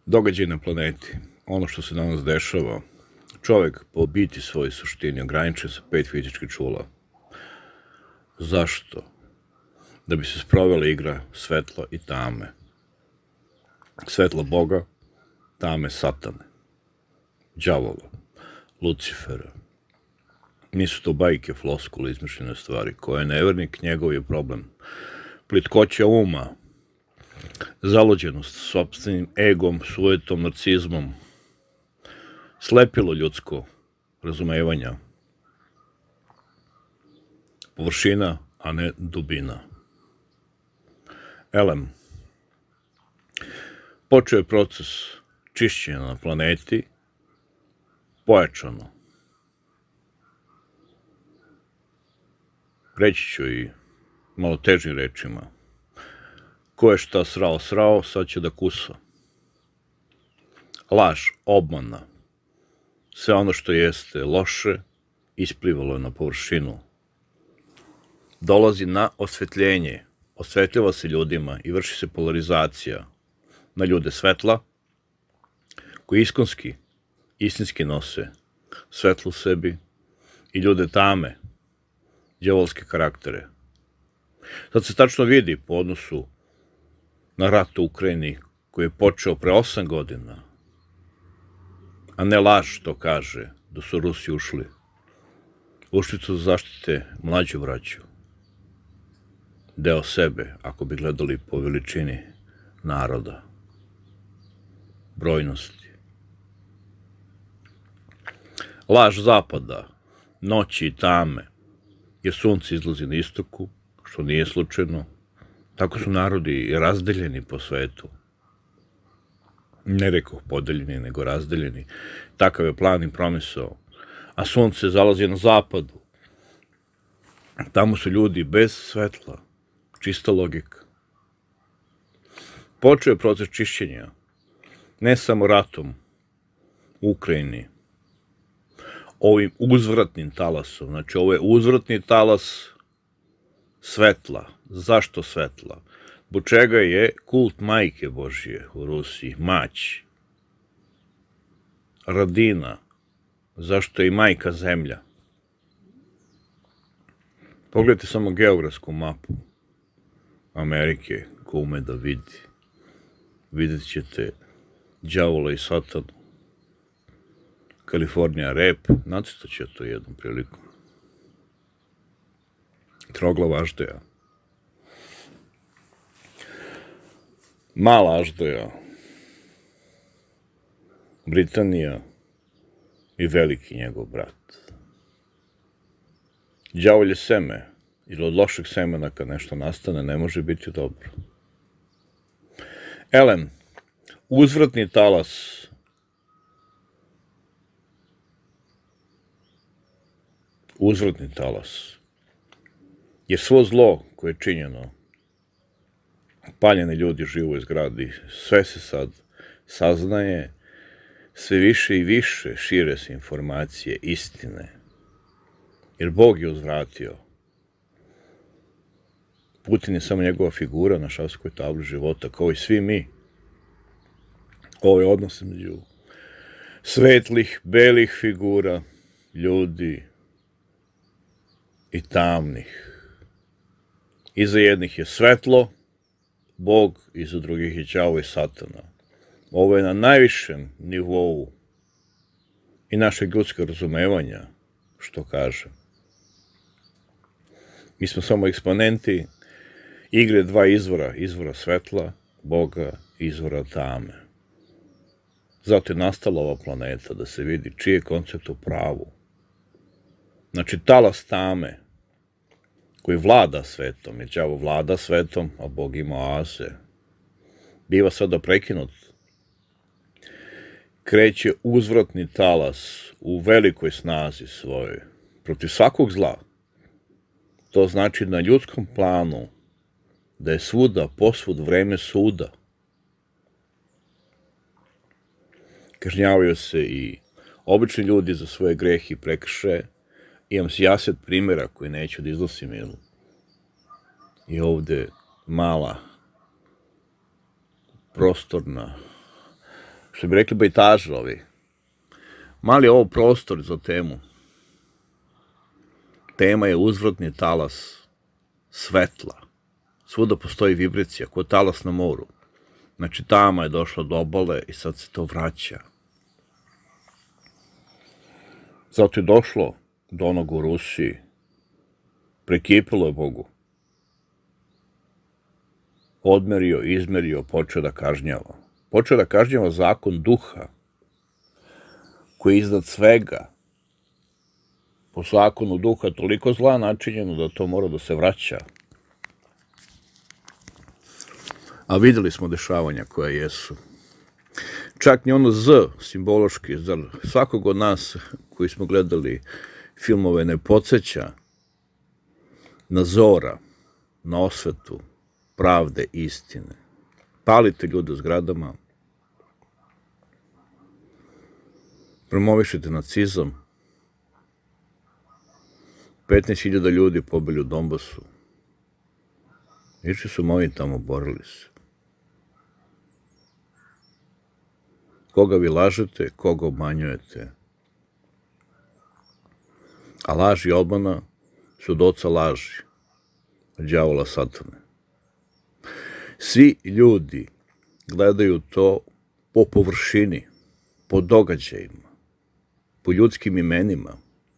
Događaj na planeti, ono što se danas dešava, čovek po biti svojoj suštini ograničen sa 5 fizičkih čula. Zašto? Da bi se sprovela igra svetla i tame. Svetla Boga, tame Satane, đavola, Lucifera. Nisu to bajke, floskule, izmišljene stvari. Ko je nevernik, njegov je problem. Plitkoća uma, zaluđenost sopstvenim egom, sujetom, narcizmom, slepilo ljudsko razumevanja, površina, a ne dubina. Elem, počeo je proces čišćenja na planeti, pojačano. Reći ću i malo težim rečima. Ko je šta srao, sad će da kusa. Laž, obmana, sve ono što jeste loše, isplivalo je na površinu. Dolazi na osvetljenje, osvetljava se ljudima i vrši se polarizacija na ljude svetla, koji istinski nose svetlo u sebi, i ljude tame, đavolske karaktere. Sad se tačno vidi po odnosu na rat u Ukrajini, koji je počeo pre 8 godina, a ne laž što kaže da su Rusi ušli. Ušli su da zaštite mlađu braću, deo sebe, ako bi gledali po veličini naroda, brojnosti. Laž zapada, noći i tame, jer sunce izlazi na istoku, što nije slučajno. Tako su narodi razdeljeni po svetu. Ne rekoh podeljeni, nego razdeljeni. Takav je plan i promisao. A sunce zalazi na zapadu. Tamo su ljudi bez svetla. Čista logika. Počeo je proces čišćenja. Ne samo ratom u Ukrajini. Ovim uzvratnim talasom. Znači, ovo je uzvratni talas svetla. Zašto svetla? Zbog čega je kult Majke Božije u Rusiji, Mać, Radina, zašto je i Majka Zemlja? Pogledajte samo geografsku mapu Amerike, ko ume da vidi. Vidjet ćete đavola i Satanu, Kalifornija rep, nacrtat će to jednom prilikom. Troglava Aždeja, Mala Aždeja, Britanija i veliki njegov brat. Đavolje seme, ili od lošeg semena kad nešto nastane, ne može biti dobro. Elem, uzvratni talas jer svo zlo koje je činjeno, paljeni ljudi žive u zgradi, sve se sad saznaje, sve više i više šire se informacije, istine, jer Bog je uzvratio. Putin je samo njegova figura na šahskoj tabli života, kao i svi mi. Ovo je odnos među svetlih, belih figura, ljudi i tamnih. Iza jednih je svetlo, Bog, iza drugih je đavo i Satana. Ovo je na najvišem nivou i našeg ljudskog razumevanja, što kaže. Mi smo samo eksponenti igre dva izvora svetla, Boga i izvora tame. Zato je nastala ova planeta, da se vidi čiji je koncept u pravu. Znači, talas tame, koji vlada svetom, jer đavo vlada svetom, a Bog ima oaze, biva sada prekinut. Kreće uzvratni talas u velikoj snazi svojoj, protiv svakog zla. To znači na ljudskom planu da je svuda, posvud vreme suda. Kažnjavaju se i obični ljudi za svoje grehe i prekršaje. Imam sijaset primjera koji neću da iznosim, jer i ovde mala, prostorna Što bi rekli bajtaži ovi. Mali je ovo prostor za temu. Tema je uzvratni talas svetla. Svuda postoji vibracija, kao talas na moru. Znači, tama je došla do obale i sad se to vraća. Zato je došlo do onog u Rusiji. Prekipilo je Bogu. Odmerio, izmerio, počeo da kažnjava. Počeo da kažnjava zakon duha, koji je iznad svega. Po zakonu duha toliko zla načinjeno da to mora da se vraća. A videli smo dešavanja koja jesu. Čak ni ono Z, simbološki, zar svakog od nas koji smo gledali filmove ne podsjeća na Zora, na osvetu, pravde, istine. Palite ljude u zgradama, promovišete nacizam, 15.000 ljudi pobili u Donbasu. Išli su moji tamo, borili se. Koga vi lažete, koga obmanjujete. A laž i obmana su od oca laži, od đavola satane. Svi ljudi gledaju to po površini, po događajima, po ljudskim imenima.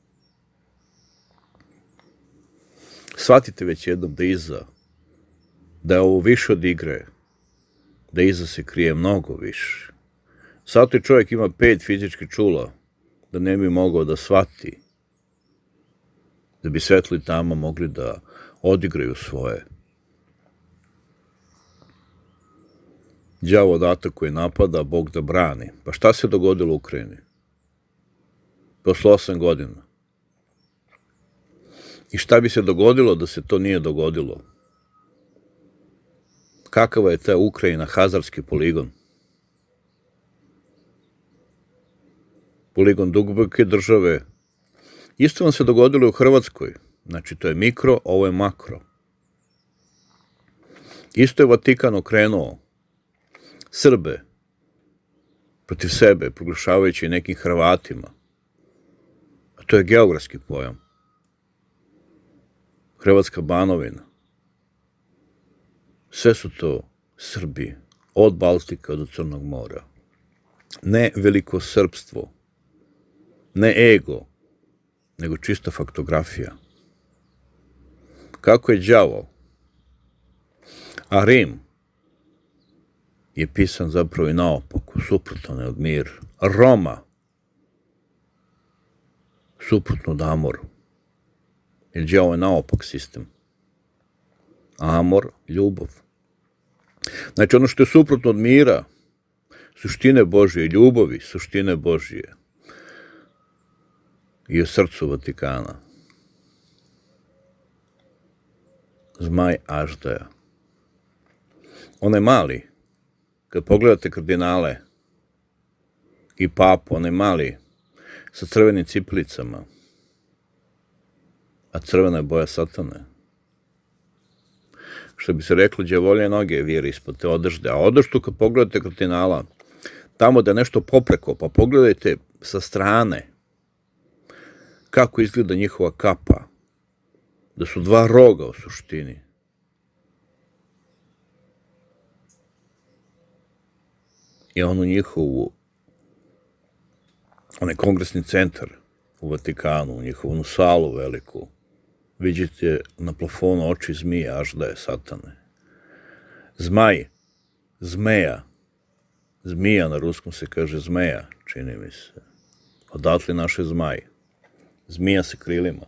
Shvatite već jednom da je ovo više od igre, da iza se krije mnogo više. Zato je čovjek ima 5 fizičkih čula, da ne bi mogao da shvati, da bi svetli tama mogli da odigraju svoje. Đavo data koji napada, Bog da brani. Pa šta se dogodilo u Ukrajini? Posle 8 godina. I šta bi se dogodilo da se to nije dogodilo? Kakava je ta Ukrajina, hazarski poligon? Poligon duboke države. Isto vam se dogodilo u Hrvatskoj. Znači, to je mikro, ovo je makro. Isto je Vatikan okrenuo Srbe protiv sebe, proglašavajući nekim Hrvatima. A to je geografski pojam. Hrvatska Banovina. Sve su to Srbi, od Baltika do Crnog mora. Ne velikosrpstvo, ne ego, nego čista faktografija. Kako je đavo, a Rim je pisan zapravo i naopako, suprotno od mir. Roma, suprotno od Amoru. Jer đavo je naopak sistem. Amor, ljubav. Znači, ono što je suprotno od mira, suštine Božije, ljubavi, suštine Božije, i u srcu Vatikana. Zmaj Aždaja. Onaj mali, kad pogledate kardinale i papu, onaj mali sa crvenim cipelicama, a crvena je boja satane. Što bi se reklo, đavolje noge vire ispod te odežde. A odeždu kad pogledate kardinala, tamo da je nešto popreko, pa pogledajte sa strane kako izgleda njihova kapa. Da su 2 roga u suštini. I onu njihovu, onaj kongresni centar u Vatikanu, u njihovu salu veliku, vidite na plafonu oči zmije, Aždaje, satane. Zmaj, zmeja, zmija na ruskom se kaže zmeja, čini mi se. Odatle naše zmaj. Zmija sa krilima.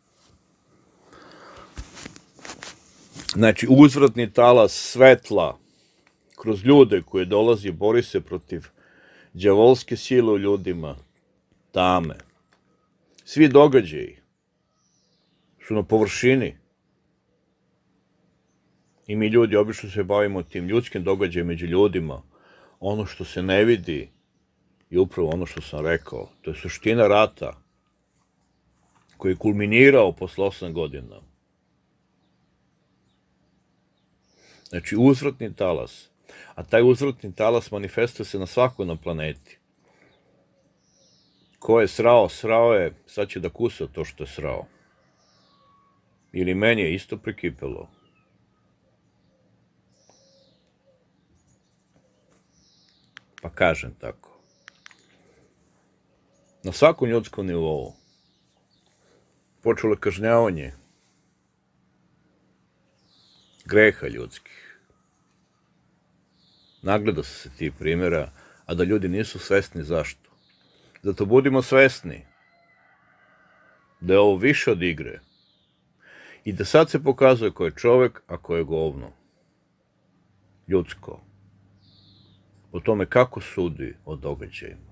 Znači, uzvratni talas svetla kroz ljude koje dolazi, bori se protiv đavolske sile u ljudima, tame. Svi događaji su na površini. I mi ljudi obično se bavimo tim ljudskim događajem među ljudima. Ono što se ne vidi je upravo ono što sam rekao. To je suština rata koji je kulminirao posle 8 godina. Znači, uzvratni talas. A taj uzvratni talas manifestuje se na svakoj na planeti. Ko je srao, srao je, sad će da kusa to što je srao. Ili meni je isto prekipelo. Pa kažem tako. Na svakom ljudskom nivou počelo je kažnjavanje greha ljudskih. Nagleda se ti primjera, a da ljudi nisu svesni zašto. Zato budimo svesni da je ovo više od igre i da sad se pokazuje ko je čovek, a ko je govno. Ljudsko. O tome kako sudi o događajima.